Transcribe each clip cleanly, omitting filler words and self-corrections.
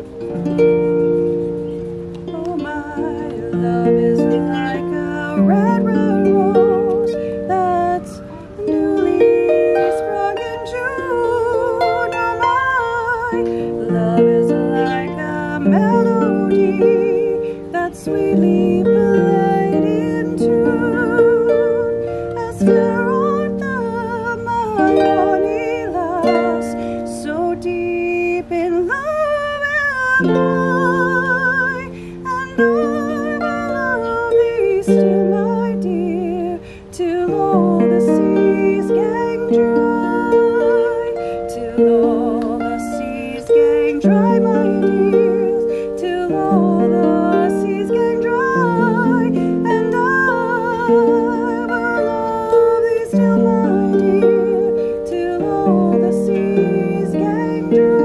Oh, my love is like a red rose that's newly sprung in June. Oh, my love is like a melody that's sweetly played in tune, as fair on the Mahoney lass, so deep in love am I. And I will love thee still, my dear, till all the seas gang dry, till all the seas gang dry, my dears, till all the seas gang dry. And I will love thee still, my dear, till all the seas gang dry.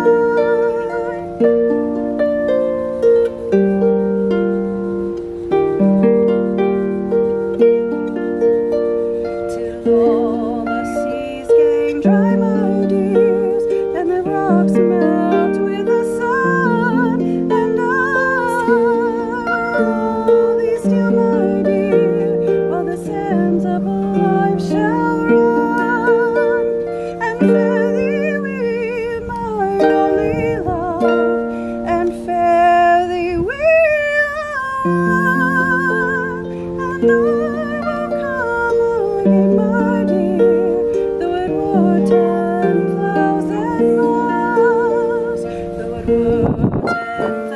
All the seas gang dry, my dears, and the rocks melt with the sun. And I will thee still, my dear, while the sands of life shall run. And fare thee with my only love, and fare thee with love. And I will come again, my dear, though it were 10,000 miles, though it were 10,000